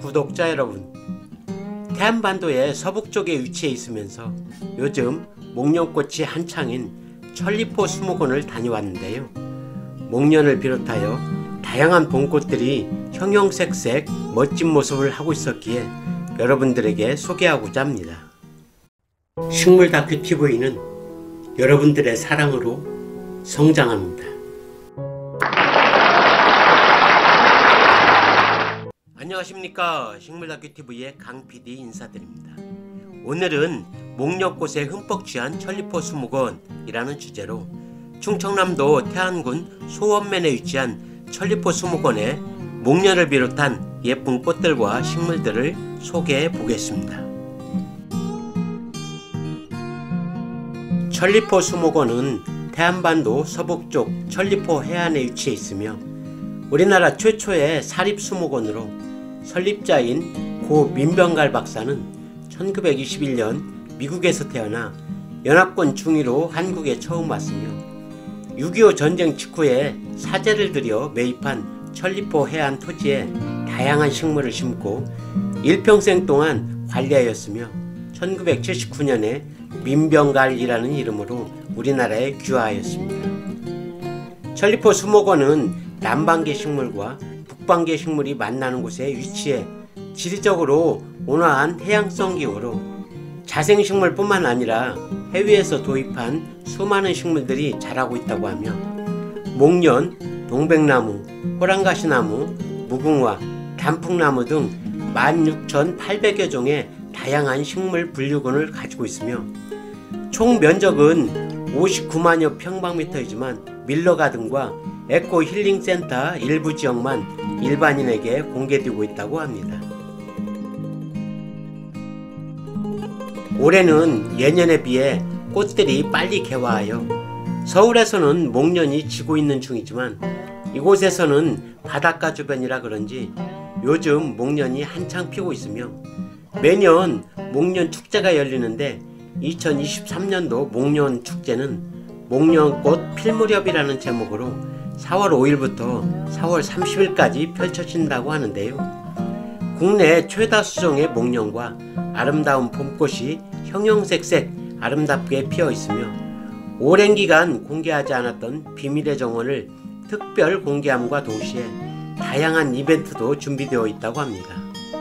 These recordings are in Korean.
구독자 여러분, 태안반도의 서북쪽에 위치해 있으면서 요즘 목련꽃이 한창인 천리포 수목원을 다녀왔는데요. 목련을 비롯하여 다양한 봄꽃들이 형형색색 멋진 모습을 하고 있었기에 여러분들에게 소개하고자 합니다. 식물 다큐 TV는 여러분들의 사랑으로 성장합니다. 안녕하십니까. 식물다큐TV의 강PD 인사드립니다. 오늘은 목련꽃에 흠뻑 취한 천리포 수목원이라는 주제로 충청남도 태안군 소원면에 위치한 천리포 수목원의 목련을 비롯한 예쁜 꽃들과 식물들을 소개해 보겠습니다. 천리포 수목원은 태안반도 서북쪽 천리포 해안에 위치해 있으며 우리나라 최초의 사립수목원으로 설립자인 고 민병갈 박사는 1921년 미국에서 태어나 연합군 중위로 한국에 처음 왔으며 6.25 전쟁 직후에 사재를 들여 매입한 천리포 해안 토지에 다양한 식물을 심고 일평생 동안 관리하였으며 1979년에 민병갈이라는 이름으로 우리나라에 귀화하였습니다. 천리포 수목원은 남방계 식물과 북방계 식물이 만나는 곳에 위치해 지리적으로 온화한 해양성 기후로 자생식물뿐만 아니라 해외에서 도입한 수많은 식물들이 자라고 있다고 하며 목련, 동백나무, 호랑가시나무, 무궁화, 단풍나무 등 16,800여 종의 다양한 식물 분류군을 가지고 있으며 총 면적은 59만여 평방미터이지만 밀러가든과 에코 힐링센터 일부 지역만 일반인에게 공개되고 있다고 합니다. 올해는 예년에 비해 꽃들이 빨리 개화하여 서울에서는 목련이 지고 있는 중이지만 이곳에서는 바닷가 주변이라 그런지 요즘 목련이 한창 피고 있으며 매년 목련 축제가 열리는데 2023년도 목련 축제는 목련꽃 필무렵이라는 제목으로 4월 5일부터 4월 30일까지 펼쳐진다고 하는데요. 국내 최다 수종의 목련과 아름다운 봄꽃이 형형색색 아름답게 피어 있으며 오랜 기간 공개하지 않았던 비밀의 정원을 특별 공개함과 동시에 다양한 이벤트도 준비되어 있다고 합니다.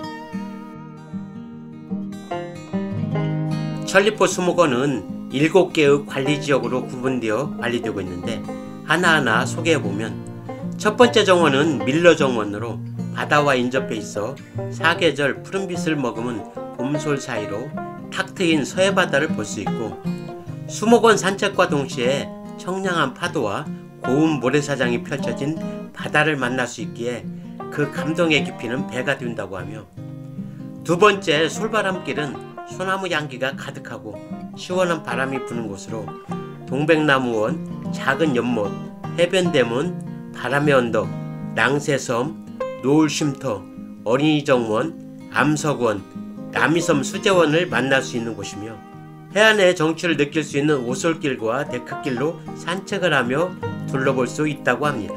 천리포 수목원은 7개의 관리지역으로 구분되어 관리되고 있는데 하나하나 소개해보면 첫 번째 정원은 밀러 정원으로 바다와 인접해 있어 사계절 푸른빛을 머금은 봄솔 사이로 탁 트인 서해바다를 볼 수 있고 수목원 산책과 동시에 청량한 파도와 고운 모래사장이 펼쳐진 바다를 만날 수 있기에 그 감동의 깊이는 배가 된다고 하며 두 번째 솔바람길은 소나무 향기가 가득하고 시원한 바람이 부는 곳으로 동백나무원, 작은 연못, 해변대문, 바람의 언덕, 낭새섬, 노을쉼터, 어린이정원, 암석원, 남이섬 수제원을 만날 수 있는 곳이며 해안의 정취를 느낄 수 있는 오솔길과 데크길로 산책을 하며 둘러볼 수 있다고 합니다.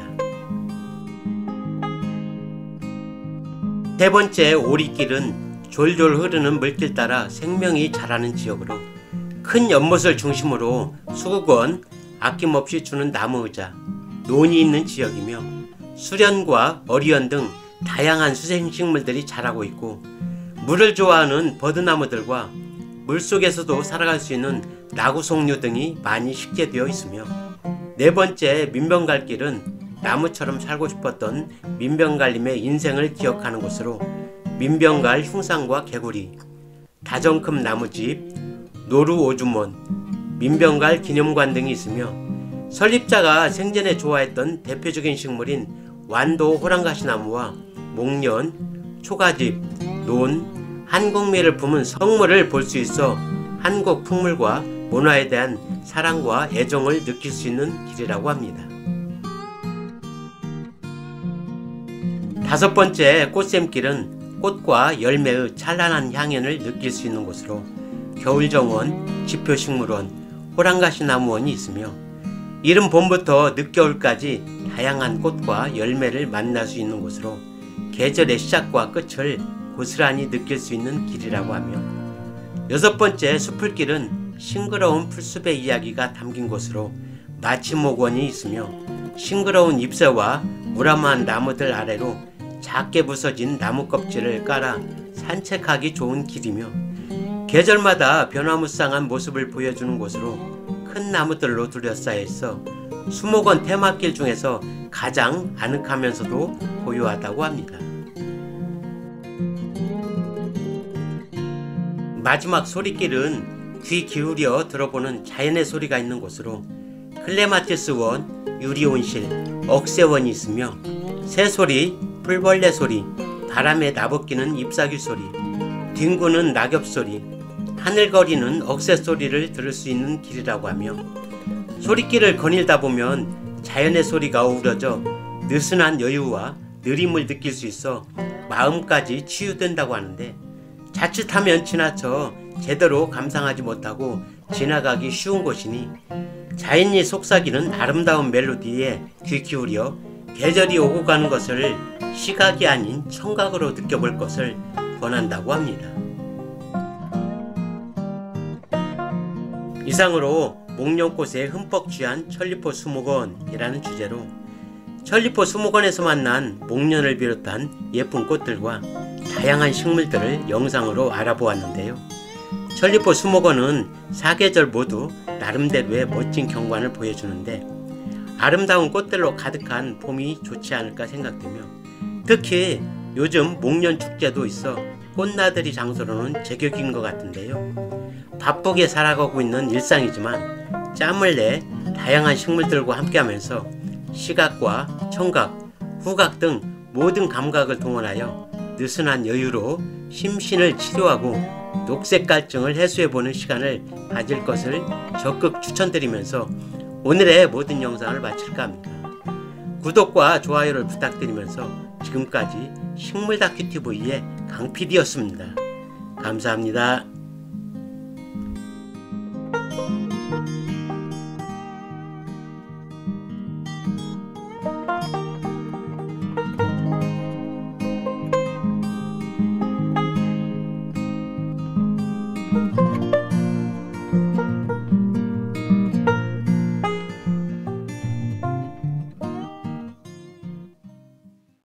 세 번째 오리길은 졸졸 흐르는 물길 따라 생명이 자라는 지역으로 큰 연못을 중심으로 수국원, 아낌없이 주는 나무의자, 논이 있는 지역이며 수련과 어리언 등 다양한 수생식물들이 자라고 있고 물을 좋아하는 버드나무들과 물속에서도 살아갈 수 있는 나구송류 등이 많이 식재되어 있으며 네 번째 민병갈길은 나무처럼 살고 싶었던 민병갈님의 인생을 기억하는 곳으로 민병갈 흉상과 개구리, 다정큼 나무집, 노루오줌원, 민병갈 기념관 등이 있으며 설립자가 생전에 좋아했던 대표적인 식물인 완도 호랑가시나무와 목련, 초가집, 논, 한국미를 품은 성물을 볼 수 있어 한국 풍물과 문화에 대한 사랑과 애정을 느낄 수 있는 길이라고 합니다. 다섯 번째 꽃샘길은 꽃과 열매의 찬란한 향연을 느낄 수 있는 곳으로 겨울정원, 지표식물원, 호랑가시나무원이 있으며 이른 봄부터 늦겨울까지 다양한 꽃과 열매를 만날 수 있는 곳으로 계절의 시작과 끝을 고스란히 느낄 수 있는 길이라고 하며, 6번째 숲풀길은 싱그러운 풀숲의 이야기가 담긴 곳으로 마취목원이 있으며 싱그러운 잎새와 무라무한 나무들 아래로 작게 부서진 나무 껍질을 깔아 산책하기 좋은 길이며, 계절마다 변화무쌍한 모습을 보여주는 곳으로 큰 나무들로 둘러싸여 있어 수목원 테마길 중에서 가장 아늑하면서도 고요하다고 합니다. 마지막 소리길은 귀 기울여 들어보는 자연의 소리가 있는 곳으로 클레마티스원, 유리온실, 억새원이 있으며 새소리, 풀벌레 소리, 바람에 나부끼는 잎사귀 소리, 뒹구는 낙엽 소리, 하늘거리는 억새 소리를 들을 수 있는 길이라고 하며, 소리길을 거닐다 보면 자연의 소리가 어우러져 느슨한 여유와 느림을 느낄 수 있어 마음까지 치유된다고 하는데, 자칫하면 지나쳐 제대로 감상하지 못하고 지나가기 쉬운 곳이니 자연이 속삭이는 아름다운 멜로디에 귀 기울여 계절이 오고 가는 것을 시각이 아닌 청각으로 느껴볼 것을 권한다고 합니다. 이상으로 목련꽃에 흠뻑 취한 천리포 수목원이라는 주제로 천리포 수목원에서 만난 목련을 비롯한 예쁜 꽃들과 다양한 식물들을 영상으로 알아보았는데요. 천리포 수목원은 사계절 모두 나름대로의 멋진 경관을 보여주는데 아름다운 꽃들로 가득한 봄이 좋지 않을까 생각되며, 특히 요즘 목련 축제도 있어 꽃나들이 장소로는 제격인 것 같은데요. 바쁘게 살아가고 있는 일상이지만 짬을 내 다양한 식물들과 함께하면서 시각과 청각, 후각 등 모든 감각을 동원하여 느슨한 여유로 심신을 치료하고 녹색 갈증을 해소해보는 시간을 가질 것을 적극 추천드리면서 오늘의 모든 영상을 마칠까 합니다. 구독과 좋아요를 부탁드리면서 지금까지 식물다큐TV의 강PD였습니다. 감사합니다.